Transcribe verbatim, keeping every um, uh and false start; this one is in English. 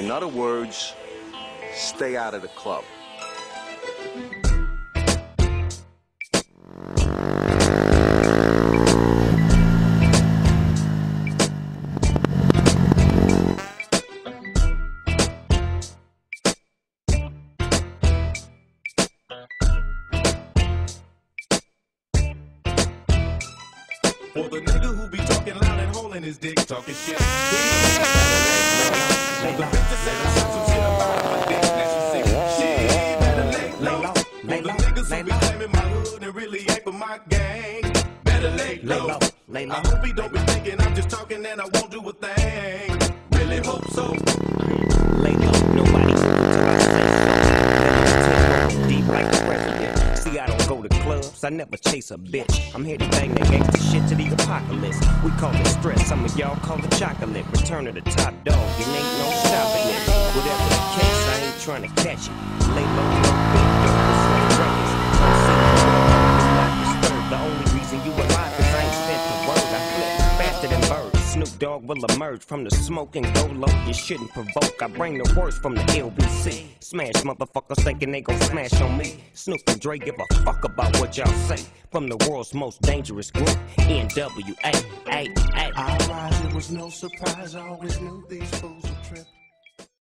In other words, stay out of the club. For the nigga who be talking loud and holding his dick, talking shit. The bitch that said I shot some shit about my dick, now she say, shit, better lay low. For the niggas who be claiming my hood and really ain't for my gang, better lay low. I hope he don't be thinking I'm just talking and I won't do a thing. Really hope so. Lay low, nobody's till I say so. Deep like the president. See, I don't go to clubs, I never chase a bitch. I'm here to bang that gangsta shit to the apocalypse. We call it stress, some of y'all call it chocolate. Return to the top dog, and ain't no stopping it. Whatever the case, I ain't trying to catch it. Lay low, no big girl, it's like ruckus. I'm sitting not disturbed. The only reason you alive is I ain't spent the word. I flip faster than birds. Snoop Dogg will emerge from the smoke and go low. You shouldn't provoke. I bring the worst from the L B C. Smash motherfuckers thinking they gon' smash on me. Snoop and Dre give a fuck about what y'all say. From the world's most dangerous group, N W A. A, A. I rise, it was no surprise. I always knew these fools would trip.